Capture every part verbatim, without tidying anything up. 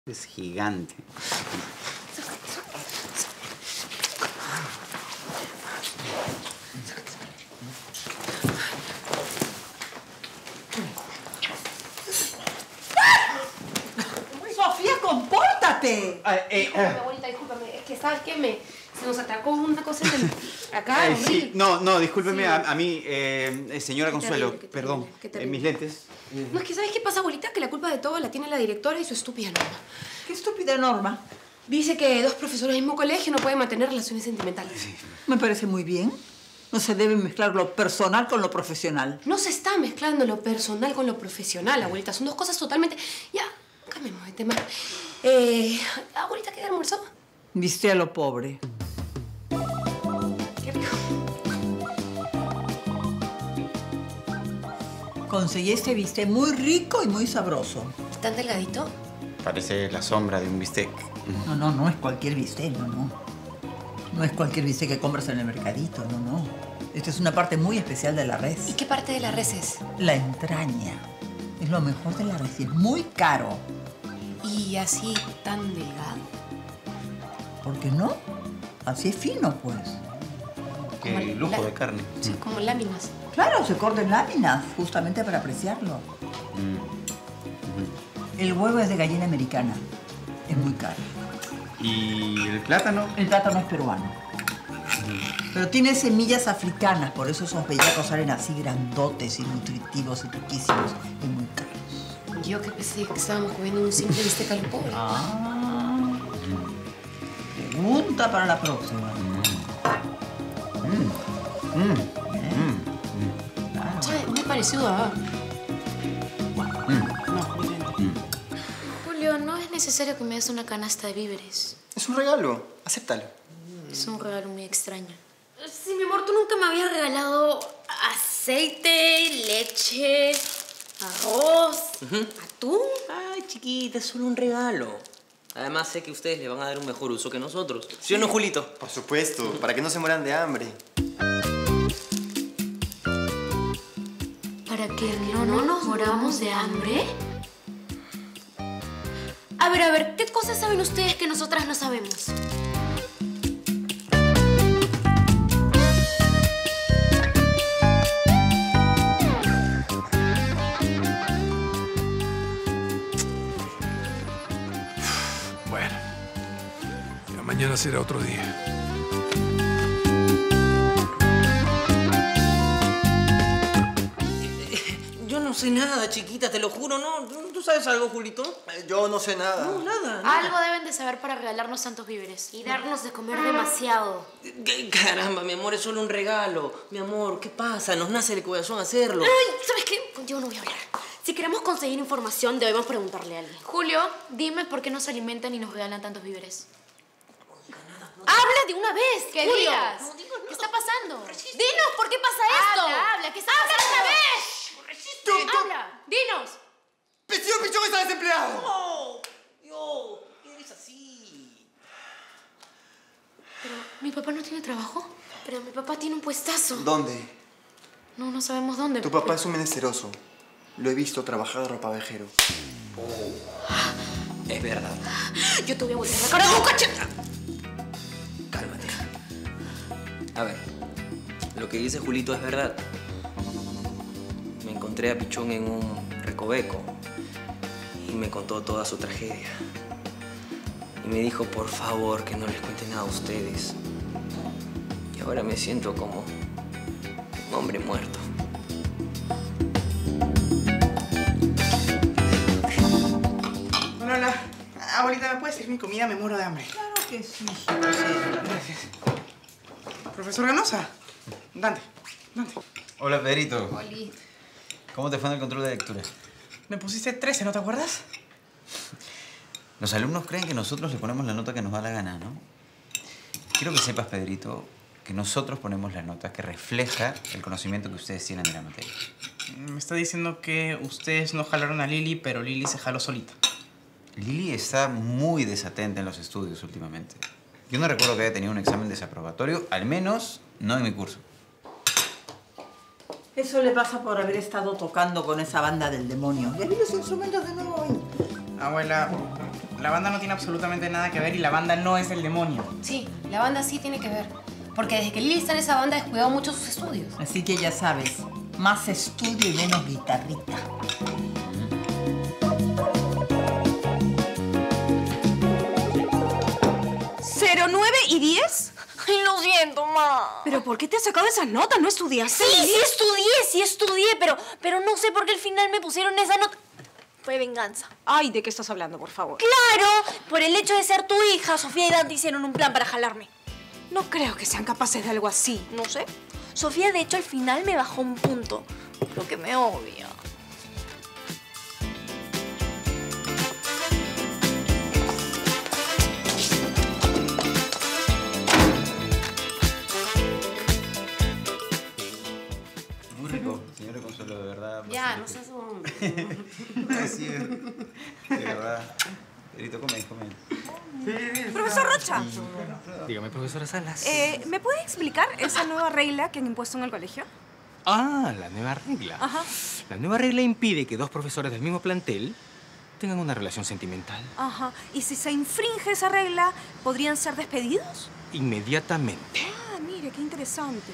Es gigante. ¡Sofía, compórtate! Ah, eh, discúlpame, eh. abuelita, discúlpame. Es que, ¿sabes qué? Me, se nos atracó una cosa en el... Acá, eh, sí. No, no, discúlpeme sí. a, a mí, eh, señora Qué Consuelo. terrible, qué Perdón, terrible, en mis lentes. No, es que ¿sabes qué pasa, abuelita? Que la culpa de todo la tiene la directora y su estúpida Norma. ¿Qué estúpida Norma? Dice que dos profesores del mismo colegio no pueden mantener relaciones sentimentales. Sí. Me parece muy bien. No se debe mezclar lo personal con lo profesional. No se está mezclando lo personal con lo profesional, abuelita. Son dos cosas totalmente... Ya, cambiemos de tema. Eh, abuelita, ¿qué almorzó? Viste a lo pobre. Qué rico. Conseguí este bistec muy rico y muy sabroso. ¿Tan delgadito? Parece la sombra de un bistec. No, no, no es cualquier bistec, no, no. No es cualquier bistec que compras en el mercadito, no, no. Esta es una parte muy especial de la res. ¿Y qué parte de la res es? La entraña. Es lo mejor de la res y es muy caro. ¿Y así tan delgado? ¿Por qué no? Así es fino, pues. Qué como lujo la... de carne. Sí, como láminas. Claro, se cortan láminas, justamente para apreciarlo. Mm. Uh-huh. El huevo es de gallina americana. Es muy caro. ¿Y el plátano? El plátano es peruano. Uh-huh. Pero tiene semillas africanas, por eso esos bellacos salen así grandotes y nutritivos y riquísimos y muy caros. Yo que pensé que estábamos comiendo un simple bistec a lo pobre. Ah. Pregunta para la próxima. Mm. Mm. Mm. Claro. ¿Sabes? Me pareció a... Mm. No, diferente. Mm. Julio, no es necesario que me des una canasta de víveres. Es un regalo. Acéptalo. Es un regalo muy extraño. Sí, mi amor, tú nunca me habías regalado aceite, leche, arroz, uh-huh. atún. Ay, chiquita, es solo un regalo. Además, sé que ustedes le van a dar un mejor uso que nosotros. ¿Sí o no, Julito? Por supuesto, para que no se mueran de hambre. ¿Para que no, no nos moramos de hambre? A ver, a ver, ¿qué cosas saben ustedes que nosotras no sabemos? Bueno, ya mañana será otro día. Yo no sé nada, chiquita, te lo juro, ¿no? ¿Tú sabes algo, Julito? Yo no sé nada. No, nada, nada. Algo deben de saber para regalarnos tantos víveres y darnos de comer demasiado. Caramba, mi amor, es solo un regalo. Mi amor, ¿qué pasa? Nos nace el corazón hacerlo. Ay, ¿sabes qué? Contigo no voy a hablar. Si queremos conseguir información, debemos preguntarle a alguien. Julio, dime por qué nos alimentan y nos regalan tantos víveres. ¡Habla de una vez! ¿Qué Julio. digas? No, digo, no. ¿Qué está pasando? Dinos, ¿por qué pasa esto? Habla, habla, ¿qué está ¡Habla pasando? de una vez! ¡Tú, tú! ¡Habla! ¡Dinos! ¡Pichón, Pichón está desempleado! ¡No! ¡Yo! ¿Qué eres así? Pero, ¿mi papá no tiene trabajo? Pero mi papá tiene un puestazo. ¿Dónde? No, no sabemos dónde. Tu papá es un menesteroso. Lo he visto trabajar de ropavejero. Oh. Es verdad. Yo te voy a volver la cara de un cacheta. Cálmate. A ver, lo que dice Julito es verdad. Me encontré a Pichón en un recoveco y me contó toda su tragedia. Y me dijo, por favor, que no les cuente nada a ustedes. Y ahora me siento como un hombre muerto. Hola, hola. Abuelita, ¿me puedes servir mi comida? Me muero de hambre. Claro que sí, sí. Gracias. Profesor Ganosa, Dante, Dante. Hola, Pedrito. Oli. ¿Cómo te fue en el control de lectura? Me pusiste trece, ¿no te acuerdas? Los alumnos creen que nosotros le ponemos la nota que nos da la gana, ¿no? Quiero que sepas, Pedrito, que nosotros ponemos la nota que refleja el conocimiento que ustedes tienen de la materia. Me está diciendo que ustedes no jalaron a Lili, pero Lili se jaló solita. Lili está muy desatenta en los estudios últimamente. Yo no recuerdo que haya tenido un examen desaprobatorio, al menos no en mi curso. Eso le pasa por haber estado tocando con esa banda del demonio. ¿Ya vi los instrumentos de nuevo hoy? Abuela, la banda no tiene absolutamente nada que ver y la banda no es el demonio. Sí, la banda sí tiene que ver. Porque desde que Lili está en esa banda ha descuidado mucho sus estudios. Así que ya sabes, más estudio y menos guitarrita. ¿cero, nueve y diez? Ay, lo siento, ma. ¿Pero por qué te has sacado esas notas? ¿No estudiaste? Sí, sí estudié, sí estudié, pero, pero no sé por qué al final me pusieron esa nota. Fue venganza. Ay, ¿de qué estás hablando, por favor? ¡Claro! Por el hecho de ser tu hija, Sofía y Dante hicieron un plan para jalarme. No creo que sean capaces de algo así. No sé. Sofía, de hecho, al final me bajó un punto. Lo que me odia. Muy rico, señora Consuelo, de verdad. Ya, no seas un... Sí, de verdad. Pedrito, come, come. Profesor Rocha, Dígame, profesora Salas. eh, ¿me puede explicar esa nueva regla que han impuesto en el colegio? Ah, la nueva regla. Ajá. La nueva regla impide que dos profesores del mismo plantel tengan una relación sentimental Ajá. ¿Y si se infringe esa regla, podrían ser despedidos? inmediatamente. Ah, mire, qué interesante.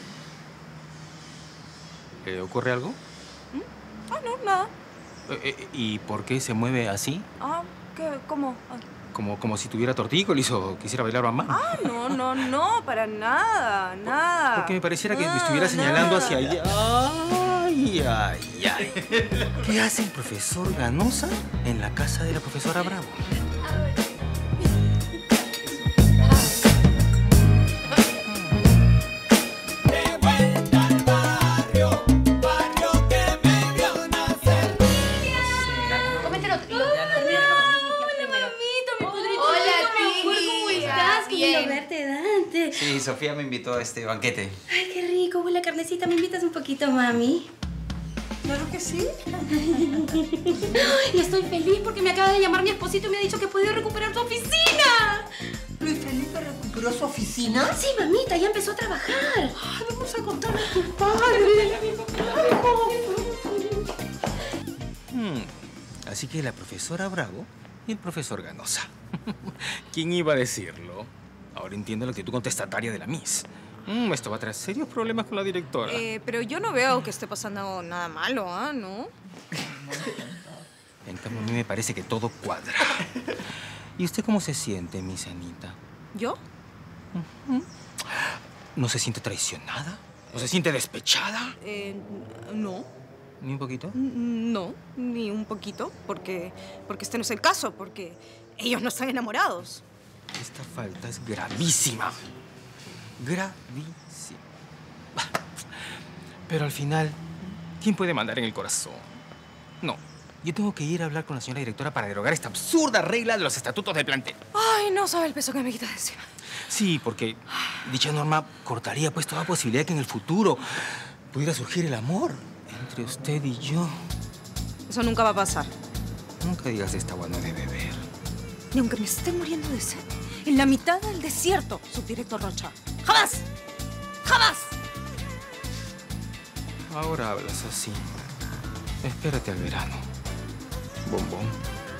¿Le ocurre algo? Ah, no, nada. Eh, eh, ¿Y por qué se mueve así? Ah, ¿qué? ¿Cómo? Ah. Como, como si tuviera tortícolis o quisiera bailar mamá. Ah, no, no, no, para nada, nada. Porque me pareciera que me Ah, estuviera señalando nada. hacia allá. Ay, ay, ay. ¿Qué hace el profesor Ganosa en la casa de la profesora Bravo? Cómetelo. Lindo verte, Dante. Sí, Sofía me invitó a este banquete. Ay, qué rico, huele a carnecita. ¿Me invitas un poquito, mami? Claro que sí. Ay, estoy feliz porque me acaba de llamar mi esposito y me ha dicho que he podido recuperar tu oficina. Luis Felipe recuperó su oficina. Sí, mamita, ya empezó a trabajar. Ay, vamos a contarle a tu padre. Hmm, Así que la profesora Bravo y el profesor Ganosa. ¿Quién iba a decirlo? Ahora entiendo la actitud contestataria de la Miss. Mm, esto va a traer serios problemas con la directora. Eh, pero yo no veo que esté pasando nada malo, ¿ah? ¿No? En cambio, a mí me parece que todo cuadra. ¿Y usted cómo se siente, Miss Anita? ¿Yo? ¿No se siente traicionada? ¿No se siente despechada? Eh, no. ¿Ni un poquito? No, ni un poquito, porque, porque este no es el caso, porque ellos no están enamorados. Esta falta es gravísima. Gravísima. Pero al final, ¿quién puede mandar en el corazón? No, yo tengo que ir a hablar con la señora directora para derogar esta absurda regla de los estatutos del plantel. Ay, no sabe el peso que me quitas de encima. Sí, porque dicha norma cortaría pues toda posibilidad que en el futuro pudiera surgir el amor entre usted y yo. Eso nunca va a pasar. Nunca digas esta agua no de beber. Ni aunque me esté muriendo de sed. En la mitad del desierto, subdirector Rocha. ¡Jamás! ¡Jamás! Ahora hablas así. Espérate al verano. Bombón.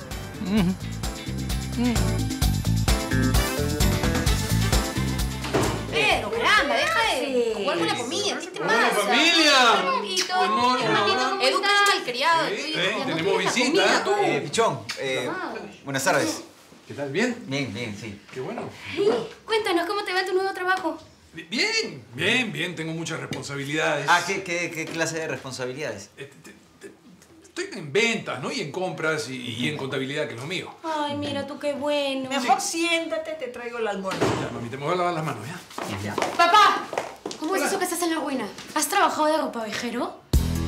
Mm. Mm. Pedro, caramba, deja de jugar con la comida. ¿Qué te pasa? familia! Hermanito, Amor, hermanito, Edu, que es malcriado. Sí, Estoy- eh, ya no tenemos quieres la visita. comida, tú. Eh, Pichón, eh, buenas tardes. ¿Qué tal? ¿Bien? Bien, bien, sí. Qué bueno. Cuéntanos, ¿cómo te va tu nuevo trabajo? Bien, bien, bien. Tengo muchas responsabilidades. Ah, ¿qué, qué, qué clase de responsabilidades? Eh, te- te- Estoy en ventas, ¿no? Y en compras y, y en contabilidad, que es lo mío. Ay, mira tú, qué bueno. Mejor siéntate, te traigo el almuerzo. Ya, mami, te me voy a lavar las manos, ¿ya? Papá, ¿cómo es eso que estás en la ruina? ¿Has trabajado de ropavejero?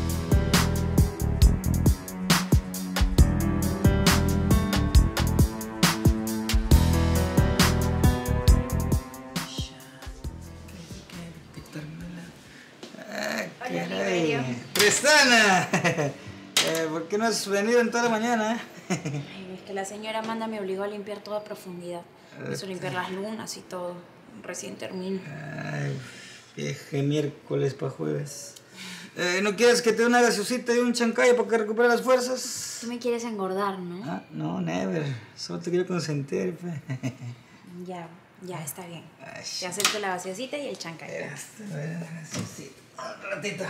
¡Tristana! Eh, ¿Por qué no has venido en toda la mañana? Ay, es que la señora Amanda me obligó a limpiar toda profundidad. Eso, limpiar las lunas y todo. Recién termino. Ay, vieja miércoles para jueves. Eh, ¿No quieres que te dé una gaseosita y un chancayo para que recupere las fuerzas? Tú me quieres engordar, ¿no? Ah, no, never. Solo te quiero consentir, fe. Ya, ya, está bien. Te acepto la gaseosita y el chancayo. Ya está, a ver, gaseosita. Un ratito.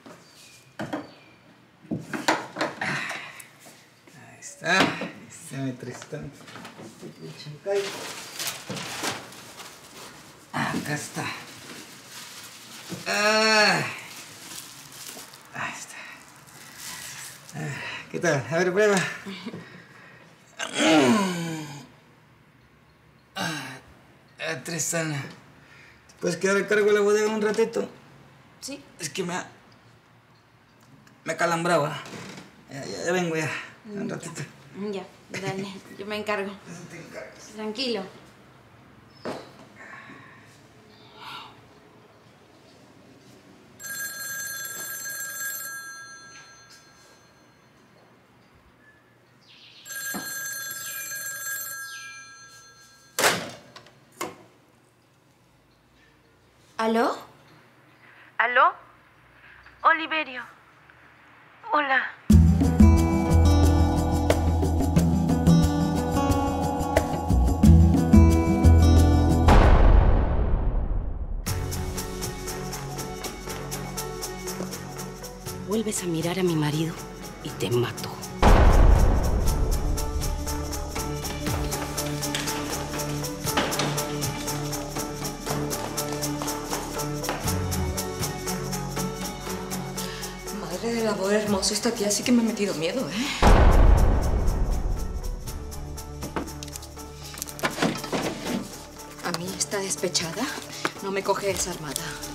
Ahí está. Se me Tristán. El chancayo. Acá está. Ah. Ahí está. Ah, ¿qué tal? A ver, prueba. Ah, Tristán, ¿te puedes quedar a cargo de la bodega un ratito? Sí. Es que me ha... me calambraba. Ya, ya, ya vengo ya. Un ratito. Ya, dale. Yo me encargo. Tranquilo. ¿Aló? ¿Aló? Oliverio. Hola. Vuelves a mirar a mi marido y te mato. Madre del amor hermoso, esta tía sí que me ha metido miedo, ¿eh? A mí, esta despechada, no me coge desarmada.